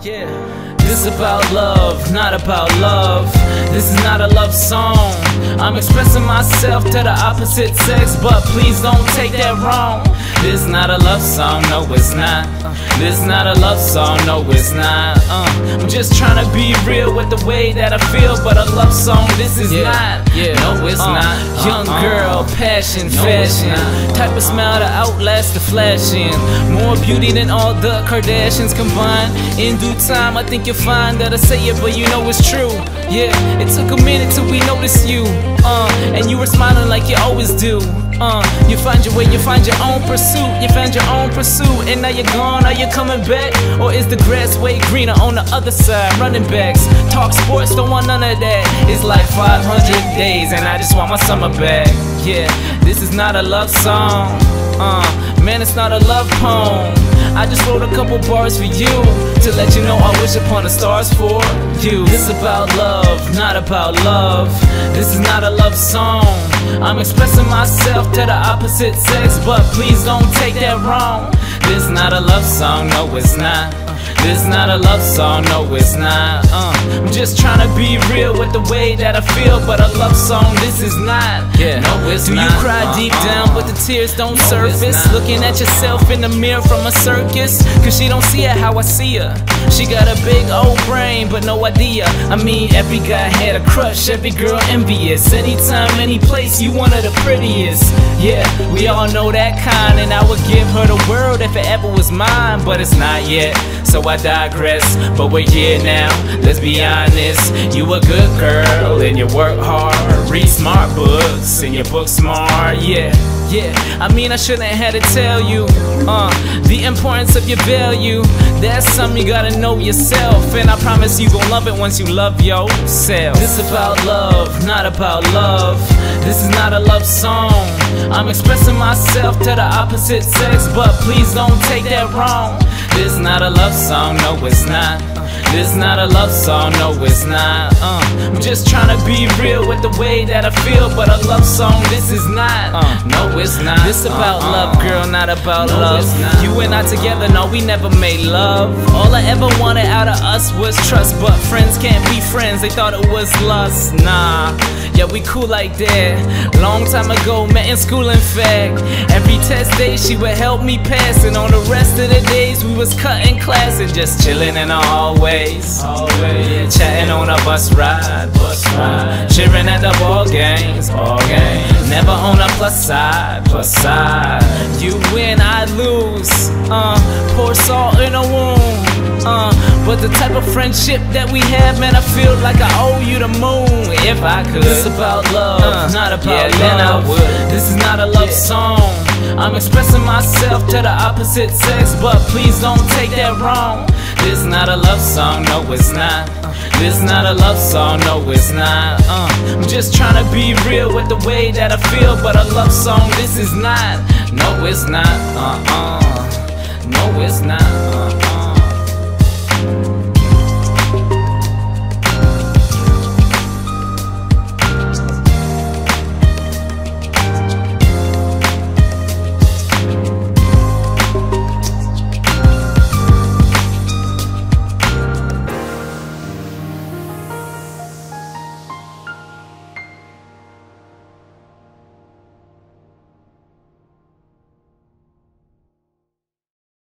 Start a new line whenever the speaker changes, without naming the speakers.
Yeah. This is about love, not about love. This is not a love song. I'm expressing myself to the opposite sex, but please don't take that wrong. This is not a love song, no it's not. This is not a love song, no it's not. I'm just trying to be real with the way that I feel, but a love song this is not. No it's not. Young girl, passion, fashion, type of smile to outlast the flashing. More beauty than all the Kardashians combined. In due time I think you'll find that I say it, but you know it's true. Yeah, it took a minute till we noticed you, and you were smiling like you always do. You find your way, you find your own pursuit. You found your own pursuit, and now you're gone. Are you coming back? Or is the grass way greener on the other side? Running backs, talk sports, don't want none of that. It's like 500 days, and I just want my summer back. Yeah, this is not a love song. Man, it's not a love poem. I just wrote a couple bars for you to let you know I wish upon the stars for you. This is about love, not about love. This is not a love song. I'm expressing myself to the opposite sex, but please don't take that wrong. This is not a love song, no it's not. This is not a love song, no it's not. I'm just trying to be real with the way that I feel, but a love song this is not. No it's not. Do you cry deep down but the tears don't surface? Looking at yourself in the mirror from a circus? Cause she don't see her how I see her. She got a big old brain but no idea. I mean every guy had a crush, every girl envious. Anytime, any place, you one of the prettiest. Yeah, we all know that kind, and I would give her the world if it ever was mine, but it's not yet. So I digress, but we're here now, let's be honest. You a good girl and you work hard. Read smart books and you book smart, yeah. I mean I shouldn't have to tell you the importance of your value. That's something you gotta know yourself, and I promise you gon' love it once you love yourself. This is about love, not about love. This is not a love song. I'm expressing myself to the opposite sex, but please don't take that wrong. This is not a love song, no it's not. This is not a love song, no it's not. I'm just trying to be real with the way that I feel, but a love song this is not. No it's not. This about love, girl, not about love. You and I together, no we never made love. All I ever wanted out of us was trust, but friends can't be friends, they thought it was lust. Nah, yeah we cool like that. Long time ago, met in school in fact. Every test day she would help me pass, and on the rest of the days we was cutting class and just chilling in the hallways. Chatting on a bus ride, cheering at the ball games, never on a plus side. You win, I lose, pour salt in a wound. But the type of friendship that we have, man, I feel like I owe you the moon if I could. This is about love, not about love. Then I would. This is not a love song. I'm expressing myself to the opposite sex, but please don't take that wrong. This is not a love song, no it's not. This is not a love song, no it's not. I'm just trying to be real with the way that I feel, but a love song this is not. No it's not. No it's not.